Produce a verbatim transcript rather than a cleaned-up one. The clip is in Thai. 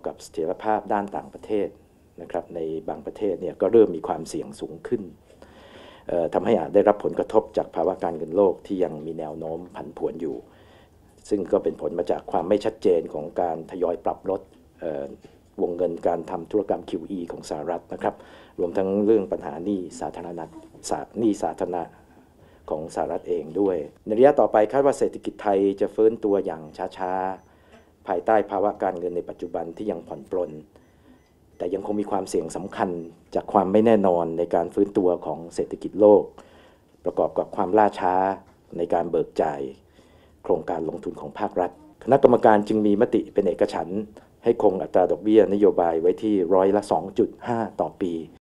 กับเสถียรภาพด้านต่างประเทศนะครับในบางประเทศเนี่ยก็เริ่มมีความเสี่ยงสูงขึ้นทำให้อาจได้รับผลกระทบจากภาวะการเงินโลกที่ยังมีแนวโน้มผันผวนอยู่ซึ่งก็เป็นผลมาจากความไม่ชัดเจนของการทยอยปรับลดวงเงินการทำธุรกรรม คิว อี ของสหรัฐนะครับรวมทั้งเรื่องปัญหาหนี้สาธารณะหนี้สาธารณะของสหรัฐเองด้วยในระยะต่อไปคาดว่าเศรษฐกิจไทยจะฟื้นตัวอย่างช้าๆภายใต้ภาวะการเงินในปัจจุบันที่ยังผ่อนปลนแต่ยังคงมีความเสี่ยงสำคัญจากความไม่แน่นอนในการฟื้นตัวของเศรษฐกิจโลกประกอบกับความล่าช้าในการเบิกจ่ายโครงการลงทุนของภาครัฐคณะกรรมการจึงมีมติเป็นเอกฉันท์ให้คงอัตราดอกเบี้ยนโยบายไว้ที่ร้อยละ สองจุดห้า ต่อปี